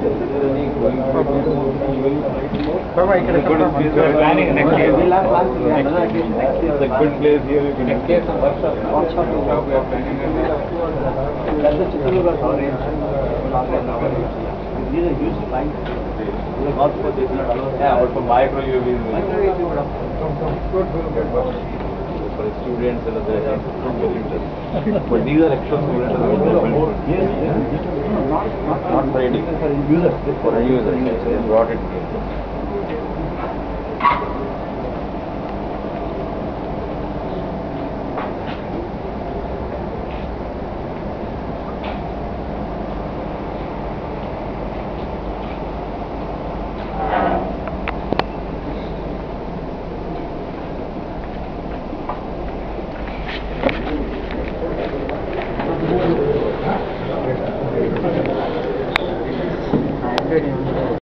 Planning next year. We'll have plans next year. It's a good place here. Next year, some workshop. Workshop we are planning. That's the Chittorgarh orange. These are huge lines. Not for this. Yeah, but for micro you will. Micro you will. For students and other but these are extra students and yes, not for any user. For a user, they brought it here.